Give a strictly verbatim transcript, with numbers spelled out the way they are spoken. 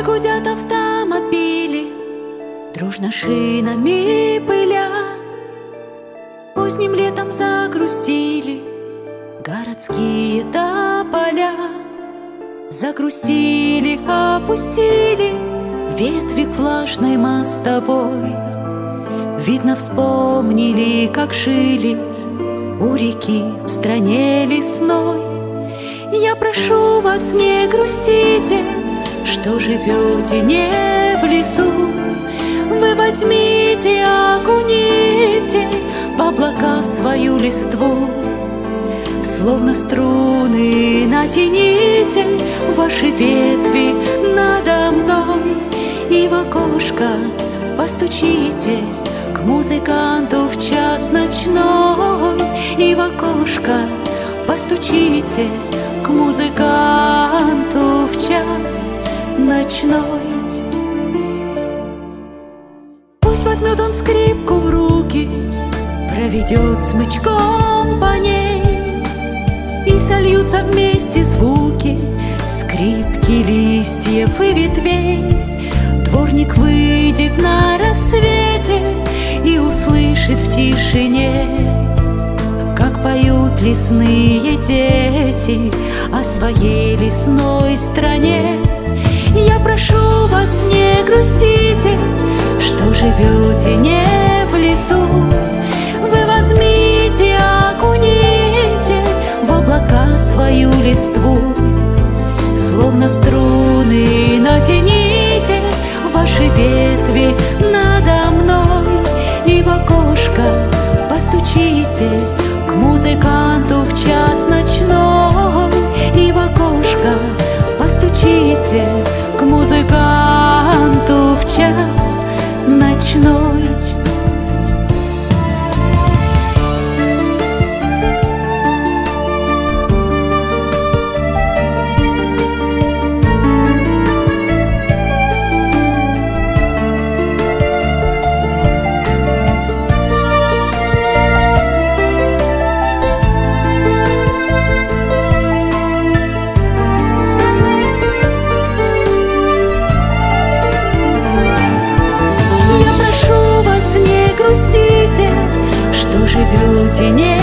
гудят автомобили, дружно шинами пыля. Поздним летом загрустили городские тополя. Загрустили, опустили ветви к влажной мостовой. Видно, вспомнили, как жили у реки в стране лесной. Я прошу вас, не грустите, что живете не в лесу. Вы возьмите, окуните в облака свою листву. Словно струны натяните ваши ветви надо мной. И в окошко постучите к музыканту в час ночной. И в окошко постучите к музыканту в час ночной. Пусть возьмет он скрипку в руки, проведет смычком по ней, и сольются вместе звуки скрипки листьев и ветвей. Дворник выйдет на рассвете и услышит в тишине, как поют лесные дети о своей лесной стране. Я прошу вас, не грустите, что живете не в лесу. Вы возьмите, окуните в облака свою листву. Словно струны натяните ваши ветви надо мной. И в окошко постучите к музыканту в час ночной. И в окошко постучите к музыканту в час ночной. Что живете не